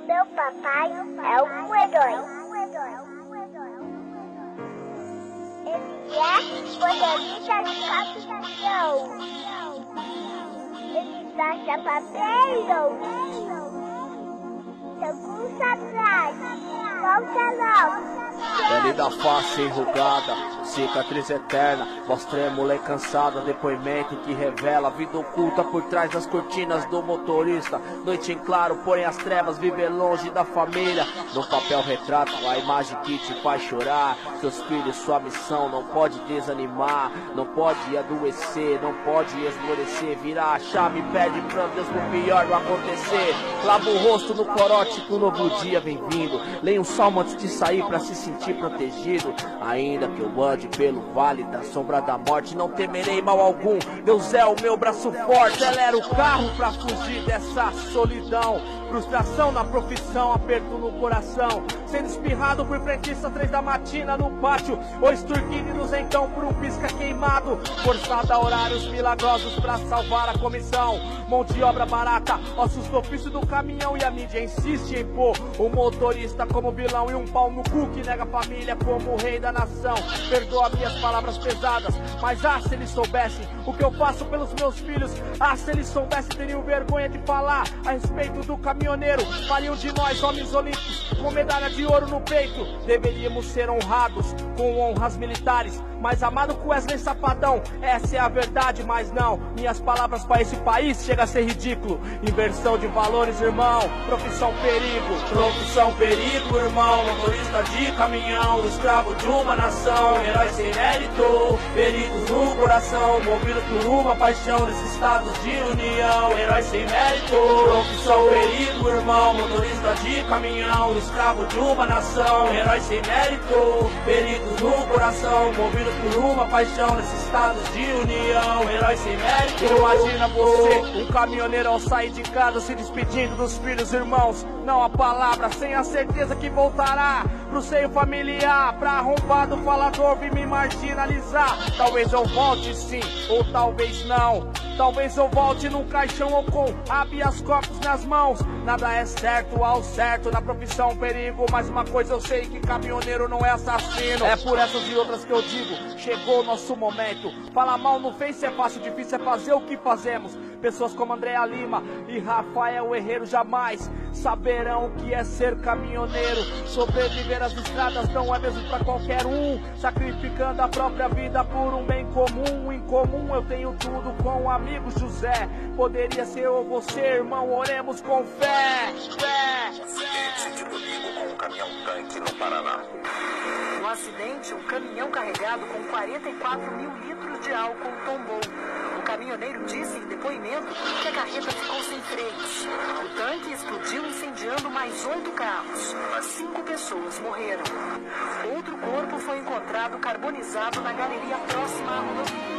Meu papai é um herói. Ele é motorista de caminhão. Ele dança papel. Segura atrás. Volta logo. Pele da face enrugada, cicatriz eterna, voz trêmula e cansada, depoimento que revela a vida oculta por trás das cortinas do motorista. Noite em claro, porém as trevas, viver longe da família. No papel retrato a imagem que te faz chorar. Seus filhos, sua missão não pode desanimar, não pode adoecer, não pode esmorecer. Virar a chave, pede pra Deus pro pior não acontecer. Lava o rosto no corote que o novo dia vem vindo. Leia um salmo antes de sair pra se sentir protegido. Ainda que eu ande pelo vale da sombra da morte, não temerei mal algum. Deus é o meu braço forte. Acelera o carro pra fugir dessa solidão. Frustração na profissão, aperto no coração. Sendo espirrado por frentista 3 da matina no pátio, ou extorquidos então por um pisca queimado. Forçado a horários milagrosos pra salvar a comissão. Mão de obra barata, ossos do ofício do caminhão. E a mídia insiste em pôr o motorista como vilão. E um pau no cu que nega a família como o rei da nação. Perdoa minhas palavras pesadas, mas se eles soubessem o que eu faço pelos meus filhos. Se eles soubessem, teriam vergonha de falar a respeito do caminhoneiro. Fariam de nós homens olímpicos com medalha de ouro no peito. Deveríamos ser honrados com honras militares, mas amado com Wesley Safadão, essa é a verdade. Mas não, minhas palavras para esse país chega a ser ridículo. Inversão de valores, irmão, profissão perigo. Profissão perigo, irmão, motorista de caminhão, escravo de uma nação, herói sem mérito, feridos no coração, movido por uma paixão nesses estados de união, herói sem mérito. Profissão perigo, irmão, motorista de caminhão, escravo de uma nação, herói sem mérito, feridos no coração, movido por uma paixão nesses estados de união, herói sem mérito. Imagina você, um caminhoneiro ao sair de casa, se despedindo dos filhos, irmãos, não a palavra, sem a certeza que voltará pro seio familiar, pra arrombado falador vir me marginalizar. Talvez eu volte sim, ou talvez não. Talvez eu volte num caixão ou com habeas corpus nas mãos. Nada é certo ao certo na profissão perigo, mas uma coisa eu sei, que caminhoneiro não é assassino. É por essas e outras que eu digo, chegou o nosso momento. Falar mal no Face é fácil, difícil é fazer o que fazemos. Pessoas como Andréa Lima e Rafael Herrero jamais saberão o que é ser caminhoneiro. Sobreviver às estradas não é mesmo pra qualquer um, sacrificando a própria vida por um bem comum. Em comum eu tenho tudo com o amigo José. Poderia ser eu ou você, irmão, oremos com fé. Acidente de domingo com um caminhão-tanque no Paraná. No acidente, um caminhão carregado com 44 mil litros de álcool tombou. O caminhoneiro disse em depoimento que a carreta ficou sem freios. O tanque explodiu, incendiando mais 8 carros. 5 pessoas morreram. Outro corpo foi encontrado carbonizado na galeria próxima à rodovia.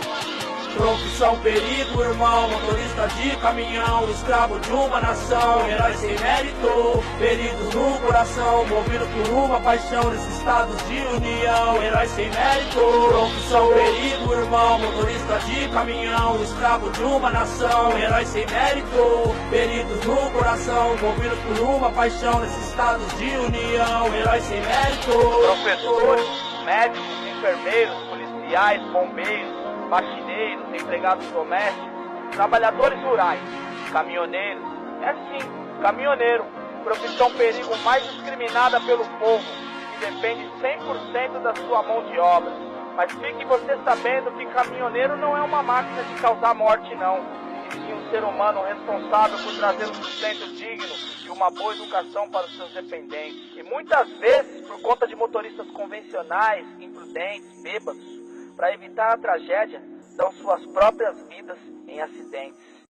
Profissão perigo, irmão, motorista de caminhão, escravo de uma nação, herói sem mérito, feridos no coração, movido por uma paixão nesses estados de união, herói sem mérito. Profissão perigo, irmão, motorista de caminhão, escravo de uma nação, herói sem mérito, feridos no coração, movido por uma paixão nesses estados de união, herói sem mérito. Professores, médicos, enfermeiros, policiais, bombeiros, faxineiros, empregados domésticos, trabalhadores rurais, caminhoneiros. É sim, caminhoneiro, profissão perigo mais discriminada pelo povo, que depende 100% da sua mão de obra. Mas fique você sabendo que caminhoneiro não é uma máquina de causar morte não, e sim um ser humano responsável por trazer um sustento digno e uma boa educação para os seus dependentes. E muitas vezes, por conta de motoristas convencionais, imprudentes, bêbados, para evitar a tragédia, dão suas próprias vidas em acidentes.